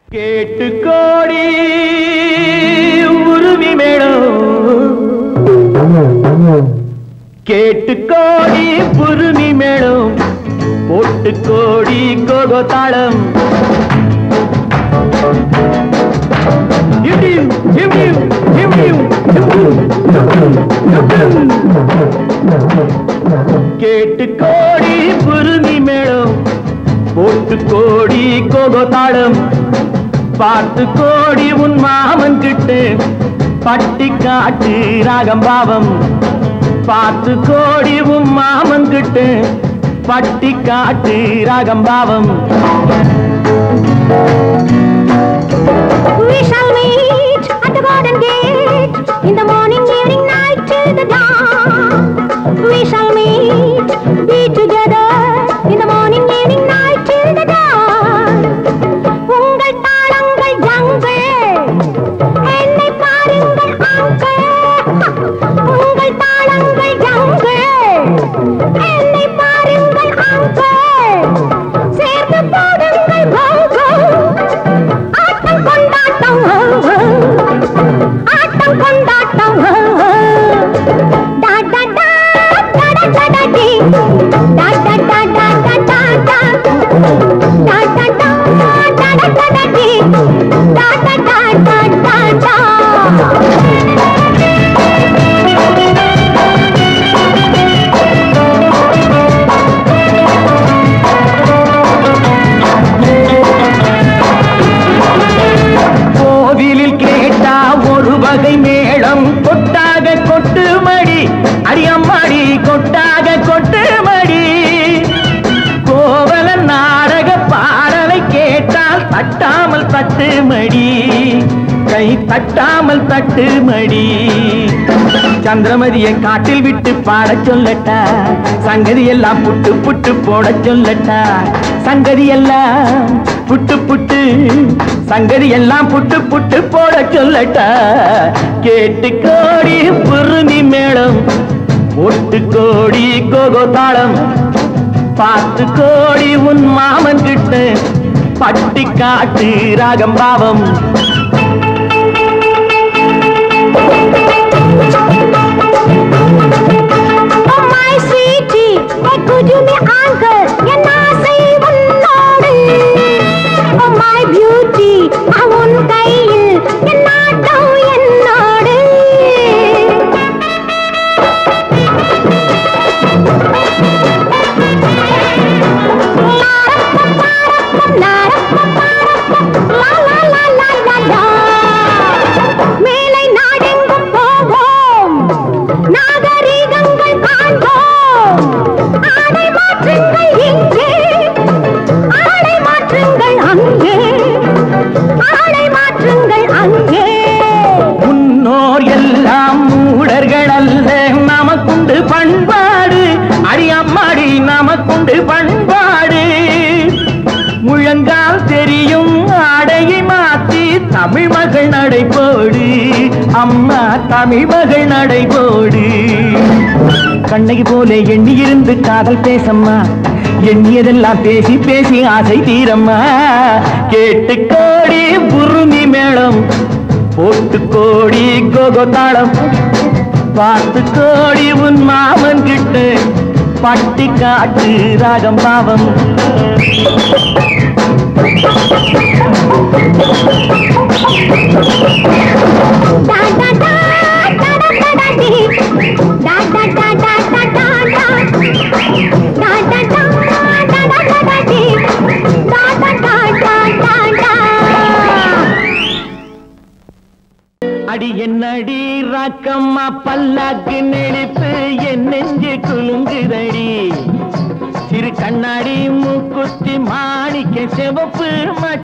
கேட்டு கோடி உருவி மேளம் கேட்டு கோடி உருவி மேளம் போட்டு கோடி கோகோ தாளம் கேட்டு கோடி உருவி மேளம் போட்டு கோடி கோகோ தாளம் பார்த்து கோடி உன் மாமன் கிட்டு பட்டி காட்டு ராகம் பாவம் பார்த்து கோடி உன் மாமன் கிட்டு பட்டி காட்டு ராகம் பாவம் We shall meet at the garden gate in the morning, evening, night till the dawn. We shall meet, be together in the morning, evening, night till the dawn. உங்கள் தாளங்கள் ஜங்கள் என்னை பாருங்கள் அங்கள் உங்கள் தாளங்கள் ஜங்கள் என்னை பாருங்கள் uncle சேர்ந்து போடுங்கள் cocoa ஆட்டம் கொண்டாட்டம் ஆட்டம் கொண்டாட்டம் டா டா டா டா டா டா டி டா டா டா டா டா டா டா டா டா டா டா டா டி டா டா டா டா டா டா கோவிலில் கேட்டா ஒரு வகை மேளம் கொட்டாக கொட்டு மடி அடியம்மாடி கொட்டாக கொட்டு மடி கோவல நாடக பாடலை கேட்டால் தட்டாமல் தட்டு மடி கை தட்டாமல் தட்டு மடி சந்திரமதியை காட்டில் விட்டு பாட சொல்லட்டா சங்கதி எல்லாம் புட்டு புட்டு போட சொல்லட்டா சங்கதி எல்லாம் புட்டு புட்டு சங்கதி எல்லாம் புட்டு புட்டு போட சொல்லட்டா கேட்டு கோடி புருமி மேளம் போட்டு கோடி கோகோ தாளம் பார்த்து கோடி உன் மாமன் கிட்ட பட்டி காட்டு ராகம் பாவம் Oh my sweetie, hey could you be uncle? என் ஆசை உன்னோடு. Oh my beauty, உன் கையில் என் நாட்டம் என்னோடு. லா லா லா லா லா லா. மேலை நாடெங்கும் போவோம் நாகரீகங்கள் காண்போம் ஆடை மாற்றுங்கள் இங்கே ஆடை மாற்றுங்கள் அங்கே ஆடை மாற்றுங்கள் அங்கே முன்னோர் எல்லாம் மூடர்கள் அல்ல நமக்குண்டு பண்பாடு அடியம்மாடி நமக்குண்டு பண்பாடு முழங்கால் தெரியும் ஆடையை மாற்றி தமிழ் மகள் நடைபோடு அம்மா தமிழ் மகள் நடைபோடு கண்ணகி போல எண்ணி இருந்து காதல் பேசம்மா எண்ணியதெல்லாம் பேசி பேசி ஆசை தீரம்மா கேட்டு கோடி புருமி மேளம் போட்டு கோடி கோகோ தாளம் பார்த்து கோடி உன் மாமன் கிட்ட பட்டி காட்டு ராகம் பாவம் டா டா டா டா டா டா டி டா டா டா டா டா டா டா டா டா டா டா டா டா டி டா டா டா டா டா டா அடி என்னடி ராக்கம்மா பல்லாக்கு நெளிப்பு என் நெஞ்சு குலுங்குதடி சிறு கண்ணாடி மூக்குத்தி மாணிக்க சிவப்பு